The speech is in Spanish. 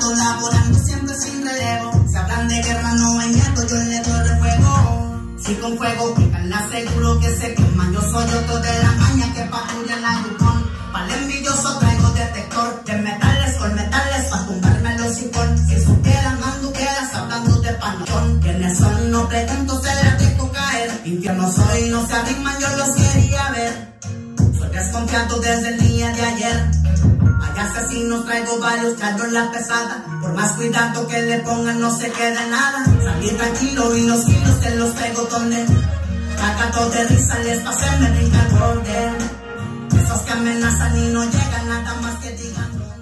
Trabajando, laborando, siempre sin relevo. Si hablan de guerra no hay miedo, yo le doy de fuego. Si con fuego pican, le aseguro que se queman. Yo soy otro de la maña que patrulla en la Yukon. Para el envidioso traigo detector de metales con metales pa' tumbarme los sifón. Si supieran manduqueras hablando de panotón. ¿Quiénes son? No pregunto, se las dejo caer. Infierno soy, no se arriman, yo los quería ver. Soy desconfiado desde el día de ayer. Hay asesinos, traigo varios, traigo en la pesada. Por más cuidado que le pongan no se queda nada. Salí tranquilo y los kilos se los pego donde. Cagato de risa les pasé, me brinca el borde. Esos que amenazan y no llegan nada más que digan no.